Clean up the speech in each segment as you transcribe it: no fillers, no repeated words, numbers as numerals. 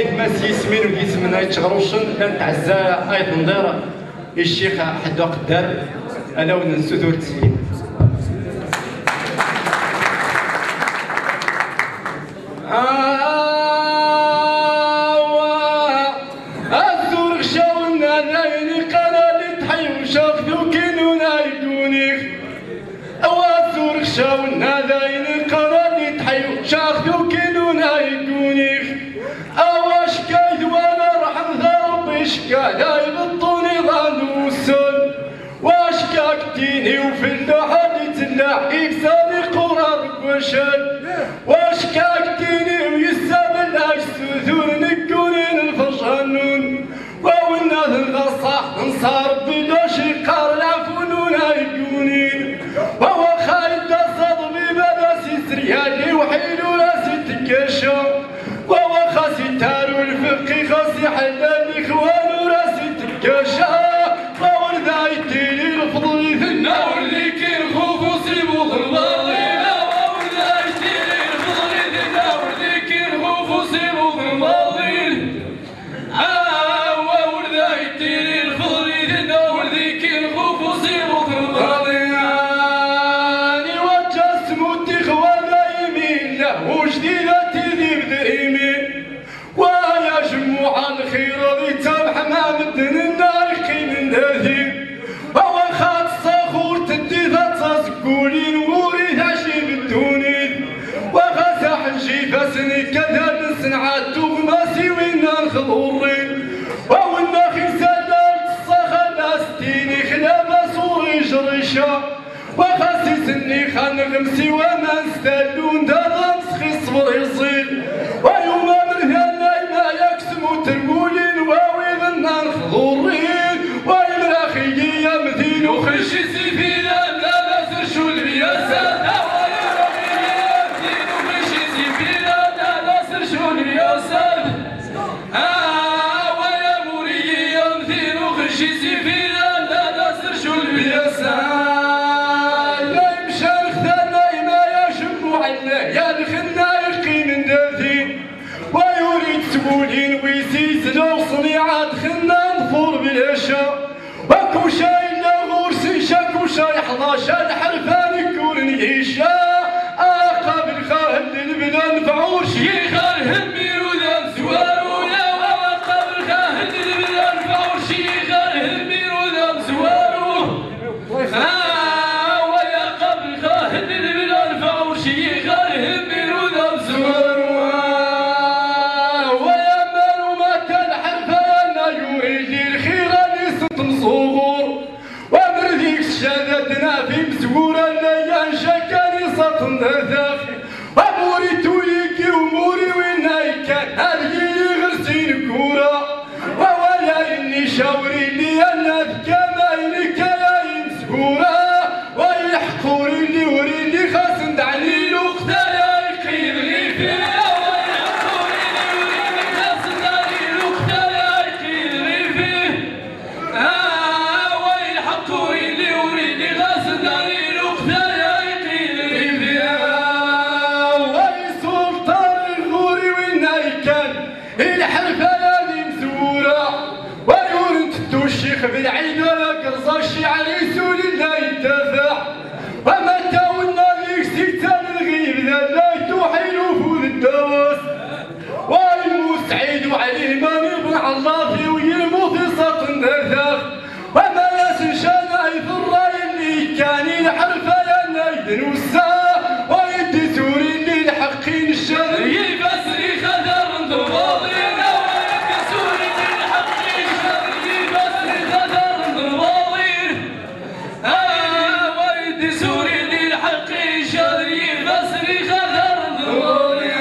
ماس يسمين ويسمنا يتشغروشن كانت عزا ايضا ندير الشيخ حدو قدار انا ونسودور تسليم. الزور غشاونا ذايني قنالي تحيو شاخذو كينونا يدونيخ. الزور غشاونا ذايني قنالي تحيو شاخذو كينونا يدونيخ. اواش كايد وانا راح نضرب شكا يبطوني ظن وسن. واش كاكتيني وفي اللحن يتلاحي بسالي قرار وشن. واش كاكتيني ويسال الاشتذور نكونين الفرشانون. وونا الغصاح نصار بلا شقار العفونون يكونين. وهو خايد صدمي بلا سيسريالي وحيلو راسي تكشف. وهو خاسي تارو الفقي خاسي حلال اخوان وراسي تكشف. وهو ذايتي لي الفضل ثنا واللي كين خوف وصيبو ضربالي. وهو ذايتي لي الفضل ثنا واللي كين خوف وصيبو ضربالي. وهو ذايتي لي الفضل ثنا واللي كين خوف وصيبو ضربالي. اني وجه سموتي خوانا يمين له وجديدتي ذي بدريمين. ويا جموع الخير ذي تام حمام الدين النارقي من ذي. هو خات صخور تدي ذات تقولين وريد عشي بالدونين. وغسح نجيبسني كذا نسنعات وغماسي وين نخضورين. وهو الناخي سلال الصخا لاستيني خلابا صوري جريشا. وخاسسني خان غمسي وما نستلون دا مسخي صبر يصير. ويوم مرهان ما يكسمو ترقولين واوي النار خضورين. ويمراخي يا مثيل وخشي سيفينا لا نسر شو الرياسات. ويمراخي يا مثيل وخشي سيفينا لا نسر شو الرياسات. ويا موري يا مثيل وخشي سيفينا لا نسر شو الرياسات. يا الخنايقي من ذي. ويريد سبولين ويسيسلو صنيعات خنا نفور بالاشا. وكو شاي لا غورسي شاكو شاي 11 الحرفان يكون يعيشا. قبل خاهد للبلا نفعور شي خالهم ميرودان زوارو. يا قبل خاهد للبلا نفعور شي خالهم ميرودان زوارو. ويا قبل خاهد للبلا نفعور شي خالهم ميرودان زوارو. ويا مالو ما كان حرفان يريد الخير اللي ستم صغور. ومرديك شادتنا في مزورة اللي شكاني سطن ذاك. وموري تويكي وموري وين كان هذه غرسين كورة. وولا اني شاوري لي انا ذكاماينك يا مسكورة. ويحقوري لي وري لي خاص ندعني له اختايا يقيد لي فيه. ويحقوري لي وري لي خاص ندعني له اختايا يقيد لي فيه. ويحقوري لي وري لي خاص ندعني له اختايا يقيد لي فيه. ويسلطان الغوري وين كان الحرفه هذه مزوره. ويورنت الشيخ بالعيد ولا قرصه الشيعه يسول الله يدافع. ومتى والنبي سيتان الغيب لا توحي نفوذ الدواس. والمستعيد وعليه ما يبنع الله في ويموت سط النذاف. وما يسنشان عيث الراي اللي كان الحرفه يا نايد نوسا. ويدي سوري اللي الحقين الشر يبسري خدر ضباضي. ويدي سوري اللي الحقين الشر يبسري خدر ضباضي. ويدي سوري اللي الحقين الشر يبسري خدر ضباضي.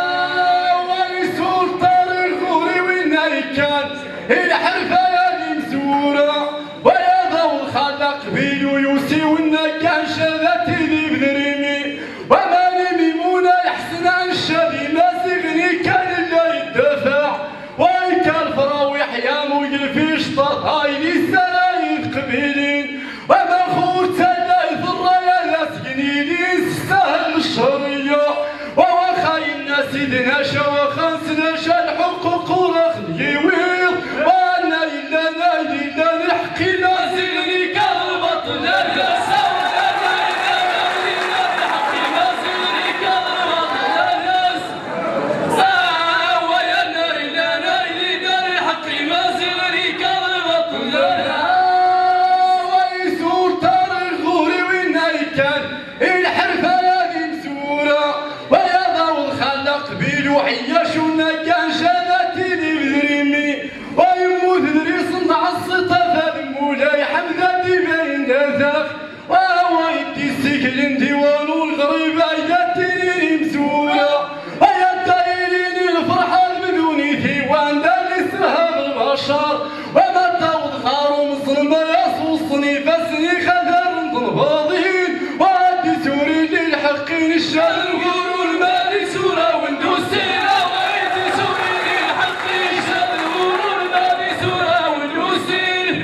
ويسلطان الغوري وين كان الحرفه يا مزوره. ويا ضو خلق بيلو يوسي والنكان شذت ذي بذريمي. وعياشونا كان شاناتي لي بدريمي ويموت دري صنع الصطفى مولاي حمدة بين ذاك وهو يدي السجل ديوان والغريب عياتي مسؤولة ويا دايرين الفرحة بدوني ثيوان دالي سرها بالبشر وما تعوض خارو مصنما يصوصني فاسني خذر نضباضين وعدي سوري للحقين الشهر الغرور مالي سورة وندوسينا وعدي سوري للحقين الشهر الغرور مالي سورة وندوسين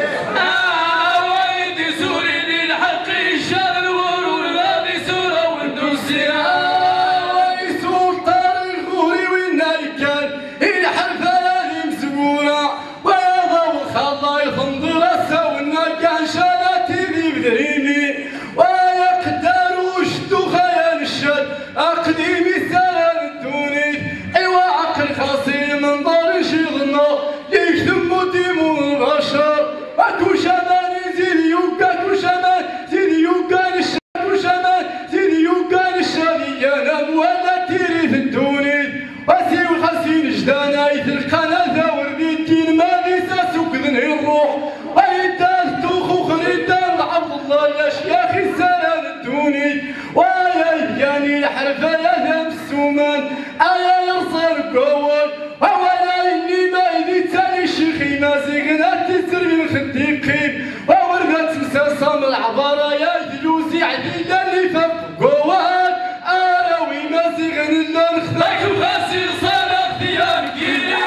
وعدي سوري للحقين الشهر الغرور مالي سورة وندوسين ويسور طارق غوري وين كان الحرف هذه مسبورة الله يفنضل السونا كان شالاتي ذي بدريمي ويقدر وشدو خيال الشد أقديمي سلام الدوني ايوا عقل خاصي من دار شيغنا يكتم ديمون البشر اكو شمان زيد يوكا اكو شمان زيد يوكا نشا اكو شمان زيد يوكا نشا انا مولا تيري في الدوني واسي وخاسين جدانا يتلقانا ذاور بيتين ما الروح ويدان توخو خريدان عبد الله يا شيخي السلام الدوني ويا يعني الحرفة يا ذم السومان ايا يرصر قول ولا اني ما يدي تاني شيخي ما زيغنا تسر من خديقين وورغت مساسام العبارة يا دلوزي عديدة اللي فوق قول انا وما زيغن الا نخدك وغاسي صار اختيار كيلي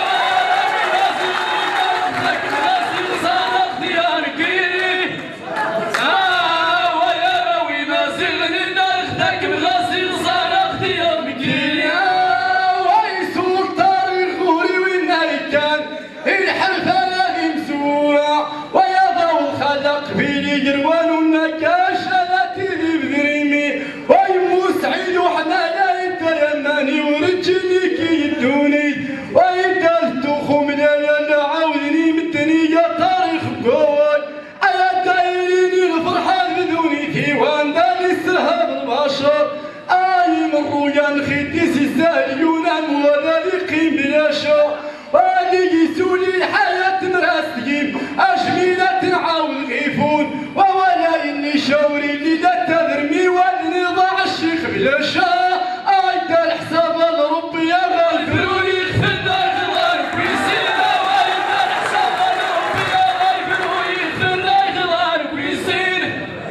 خديسي ساليون مواليقين بلا شو والي يسولي الحياة مراسيم أجميلة عاول غيفون وولا إني شاوري اللي لا تذرمي والني ضاع الشيخ بلا شا أيدا الحساب لربي يا غالفروني خفنا غلار بيسينا وأيدا الحساب لربي يا غالفروني خفنا غلار بيسين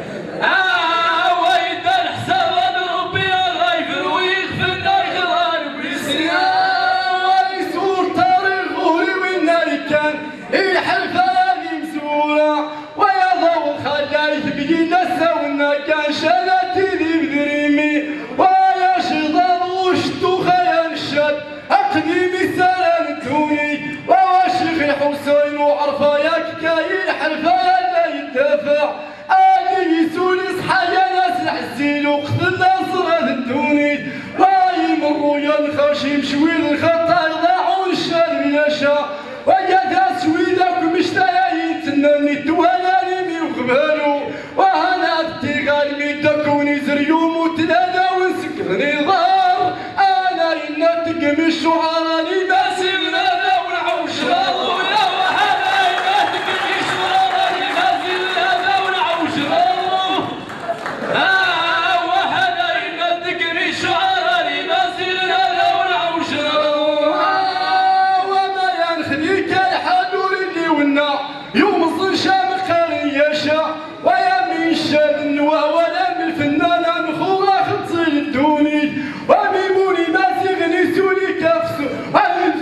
وأيدا الحساب لربي يا غالفروني الحلفة هذه مسؤولة ويا ضوء خلايف بينا سونا كان شالاتي ذي بدريمي ويا شضاب وشتو خيال الشد أقديمي سلام توني وشيخ الحسين وعرفة ياك كاي الحلفة لا يدافع آلي يسولي صحى يا ناس العزيل وقتلنا صراد الدوني ويمروا يا الخشيم شوي الخطا يضاعون الشارع بلا شا وجد سويدك مشتاقين تنمي توالاني وقبالو وهنا ابتغال ميدك ونزريوم وتلالا ونسكرني ظهر انا إنا تقم الشعراء لي ما سيبنا لا ونعوش غالو لا وهنا إنا تقم الشعراء لي ما سيبنا لا ونعوش غالو وهنا إنا تقم الشعراء لي ما سيبنا لا ونعوش غالو يوم صنشا مقاري يشا ويا من شاد النوا ولا من الفنان نخورا خطي الدوني وميموني ما تغني سولي كفسو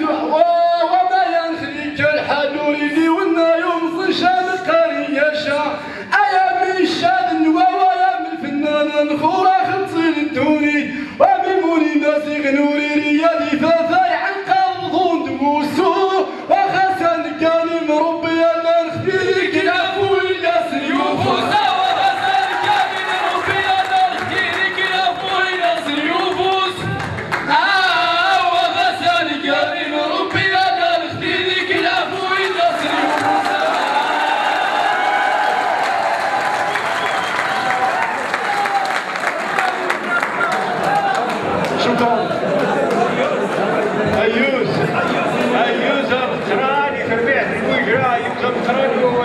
يبقى مقرانيو